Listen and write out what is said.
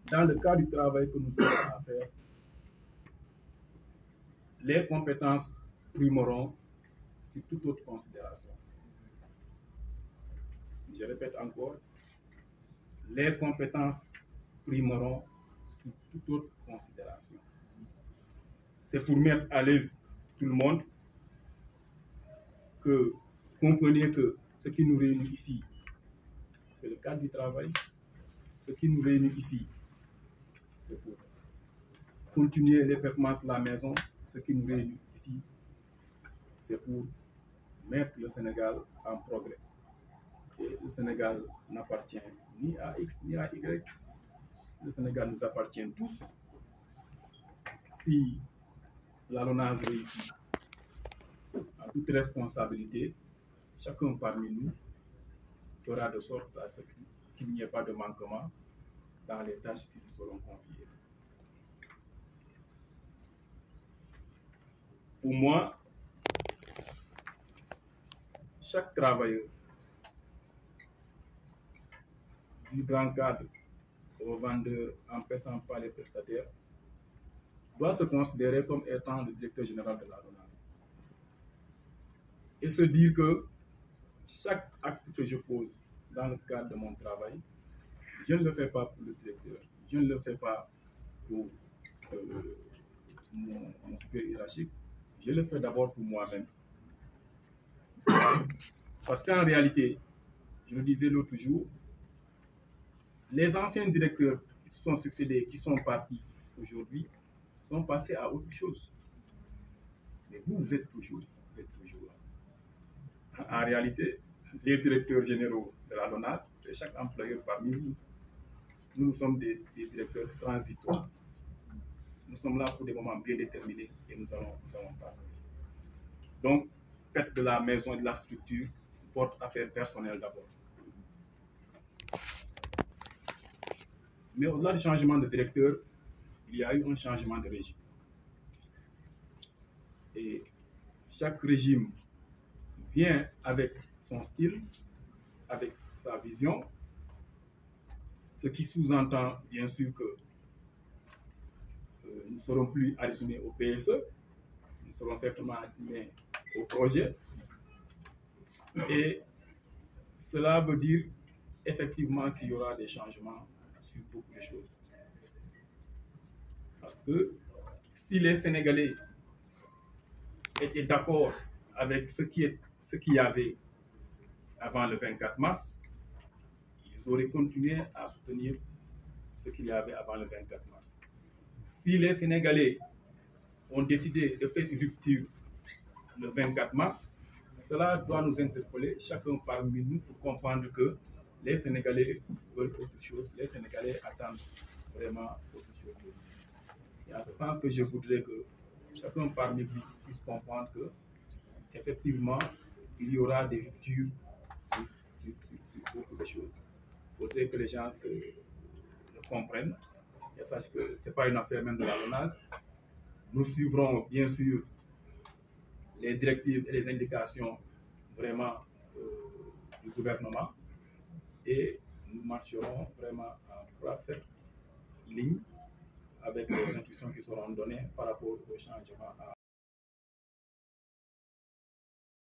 dans le cas du travail que nous avons à faire, les compétences primeront sur toute autre considération. Je répète encore, les compétences primeront sur toute autre considération. C'est pour mettre à l'aise tout le monde que comprenez que ce qui nous réunit ici, c'est le cadre du travail. Ce qui nous réunit ici, c'est pour continuer les performances de la maison. Ce qui nous réunit ici, c'est pour mettre le Sénégal en progrès. Et le Sénégal n'appartient ni à X ni à Y. Le Sénégal nous appartient tous. Si la LONASE réussit, en toute responsabilité, chacun parmi nous fera de sorte à ce qu'il n'y ait pas de manquement dans les tâches qui nous seront confiées. Pour moi, chaque travailleur, du grand cadre au vendeur en passant par les prestataires, doit se considérer comme étant le directeur général de la LONASE. Et se dire que chaque acte que je pose dans le cadre de mon travail, je ne le fais pas pour le directeur, je ne le fais pas pour mon supérieur hiérarchique, je le fais d'abord pour moi-même. Parce qu'en réalité, je le disais l'autre jour, les anciens directeurs qui se sont succédés, qui sont partis aujourd'hui, sont passés à autre chose. Mais vous êtes toujours là. En réalité, les directeurs généraux de la LONASE, c'est chaque employeur parmi nous. Nous sommes des directeurs transitoires. Nous sommes là pour des moments bien déterminés et nous allons parler. Donc, faites de la maison et de la structure votre affaire personnelle d'abord. Mais au-delà du changement de directeur, il y a eu un changement de régime. Et chaque régime vient avec son style, avec sa vision, ce qui sous-entend bien sûr que nous ne serons plus arrimés au PSE, nous serons certainement arrimés au projet. Et cela veut dire effectivement qu'il y aura des changements sur beaucoup de choses. Parce que si les Sénégalais étaient d'accord avec ce qu'il y avait avant le 24 mars, ils auraient continué à soutenir ce qu'il y avait avant le 24 mars. Si les Sénégalais ont décidé de faire une rupture le 24 mars, cela doit nous interpeller, chacun parmi nous, pour comprendre que les Sénégalais veulent autre chose, les Sénégalais attendent vraiment autre chose. C'est en ce sens que je voudrais que chacun parmi nous puisse comprendre que, effectivement, il y aura des ruptures sur beaucoup de choses. Il faudrait que les gens le comprennent et sachent que ce n'est pas une affaire même de la LONASE. Nous suivrons bien sûr les directives et les indications vraiment du gouvernement et nous marcherons vraiment en parfaite ligne avec les instructions qui seront données par rapport au changement à